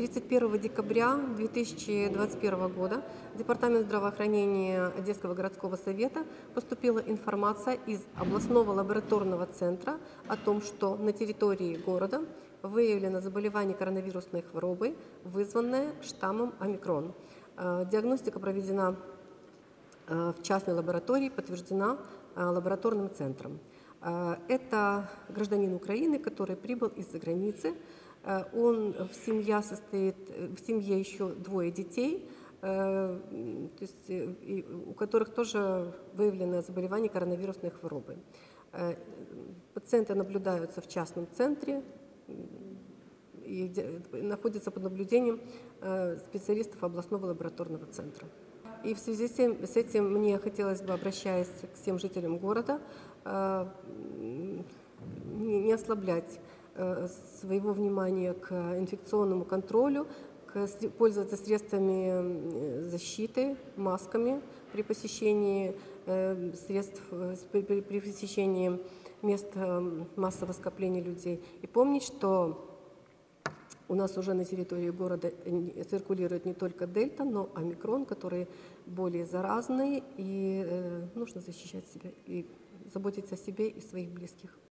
31 декабря 2021 года в Департамент здравоохранения Одесского городского совета поступила информация из областного лабораторного центра о том, что на территории города выявлено заболевание коронавирусной хворобой, вызванное штаммом омикрон. Диагностика проведена в частной лаборатории, подтверждена лабораторным центром. Это гражданин Украины, который прибыл из-за границы. В семье еще двое детей, у которых тоже выявлено заболевание коронавирусной хворобой. Пациенты наблюдаются в частном центре и находятся под наблюдением специалистов областного лабораторного центра. И в связи с этим мне хотелось бы, обращаясь к всем жителям города, не ослаблять своего внимания к инфекционному контролю, пользоваться средствами защиты, масками при посещении при посещении мест массового скопления людей. И помнить, что у нас уже на территории города циркулирует не только дельта, но омикрон, которые более заразные, и нужно защищать себя и заботиться о себе и своих близких.